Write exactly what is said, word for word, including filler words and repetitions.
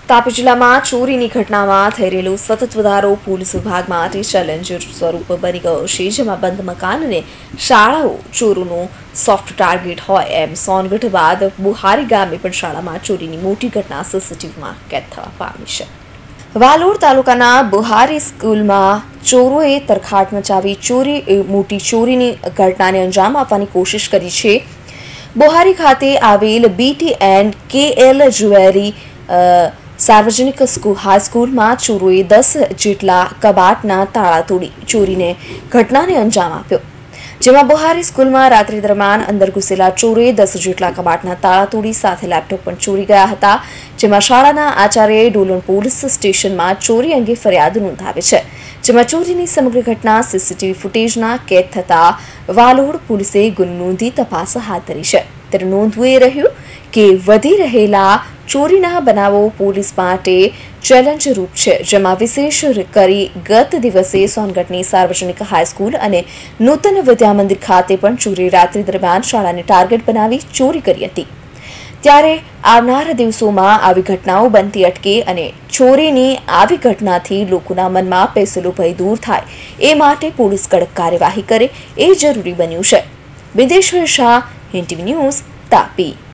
તાપી જિલ્લામાં ચોરીની ઘટનામાં થઈ રહેલો સતત વધારો પોલીસ વિભાગ માટે ચેલેન્જર સ્વરૂપ બની ગયો છે, જેમાં બંધ મકાન અને શાળાઓ ચોરોનો સોફ્ટ ટાર્ગેટ હોય એમ સોનગઢ બાદ બુહારી ગામે પણ શાળામાં ચોરીની મોટી ઘટના સીસીટીવીમાં કેદ થવા પામી છે। વાલોડ તાલુકાના બુહારી સ્કૂલમાં ચોરોએ તરખાટ મચાવી ચોરી મોટી ચોરીની ઘટનાને અંજામ આપવાની કોશિશ કરી છે। બુહારી ખાતે આવેલ બીટી એન્ડ કેએલ જ્વેલરી सार्वजनिक हाईस्कूल में चोरोए दस जेटला कबाटना ताळा तोड़ी चोरीने घटनाने अंजाम आप्यो, जेमां बुहारी स्कूल में रात्रि दरमियान अंदर घुसेला चोरोए दस जेटला कबाटना ताळा तोड़ी साथे लैपटॉप पण चोरी गया हता, जेमां शाळाना आचार्यए डोलण पोलीस स्टेशन में चोरी अंगे फरियाद नोंधावी छे, जेमां चोरीनी समग्र घटना सीसीटीवी फूटेजना कैद थता वालोड पोलीसे गुनो नोंधी तपास हाथ धरी छे। त्यारे नोंधવું એ રહ્યું કે વધી રહેલા ચોરીના બનાવો પોલીસ માટે ચેલેન્જ રૂપ છે, જેમાં વિશેષ કરી ગત દિવસે સોનગઢની સાર્વજનિક હાઈસ્કૂલ અને નૂતન વિદ્યા મંદિર ખાતે પણ ચોરી રાત્રિ દરમિયાન શાળાને ટાર્ગેટ બનાવી ચોરી કરી હતી। ત્યારે આવનાર દિવસોમાં આવી ઘટનાઓ બનતી અટકે અને ચોરીની આવી ઘટનાથી લોકોના મનમાં પેસેલો ભય દૂર થાય એ માટે પોલીસ કડક કાર્યવાહી કરે એ જરૂરી બન્યું છે। Bideshwar Shah, Hind TV news, Tapi.